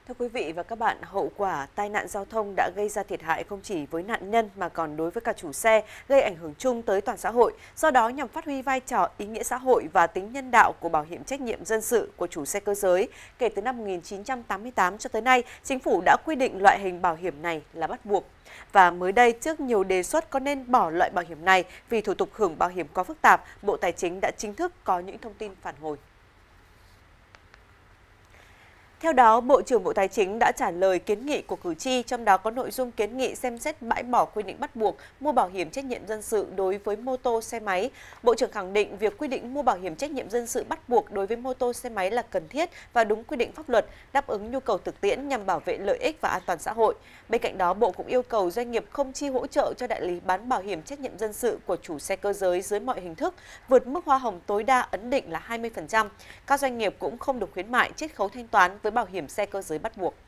Thưa quý vị và các bạn, hậu quả tai nạn giao thông đã gây ra thiệt hại không chỉ với nạn nhân mà còn đối với cả chủ xe, gây ảnh hưởng chung tới toàn xã hội. Do đó, nhằm phát huy vai trò ý nghĩa xã hội và tính nhân đạo của bảo hiểm trách nhiệm dân sự của chủ xe cơ giới, kể từ năm 1988 cho tới nay, Chính phủ đã quy định loại hình bảo hiểm này là bắt buộc. Và mới đây, trước nhiều đề xuất có nên bỏ loại bảo hiểm này vì thủ tục hưởng bảo hiểm quá phức tạp, Bộ Tài chính đã chính thức có những thông tin phản hồi. Theo đó, Bộ trưởng Bộ Tài chính đã trả lời kiến nghị của cử tri, trong đó có nội dung kiến nghị xem xét bãi bỏ quy định bắt buộc mua bảo hiểm trách nhiệm dân sự đối với mô tô xe máy. Bộ trưởng khẳng định việc quy định mua bảo hiểm trách nhiệm dân sự bắt buộc đối với mô tô xe máy là cần thiết và đúng quy định pháp luật, đáp ứng nhu cầu thực tiễn nhằm bảo vệ lợi ích và an toàn xã hội. Bên cạnh đó, Bộ cũng yêu cầu doanh nghiệp không chi hỗ trợ cho đại lý bán bảo hiểm trách nhiệm dân sự của chủ xe cơ giới dưới mọi hình thức, vượt mức hoa hồng tối đa ấn định là 20%. Các doanh nghiệp cũng không được khuyến mại chiết khấu thanh toán với bảo hiểm xe cơ giới bắt buộc.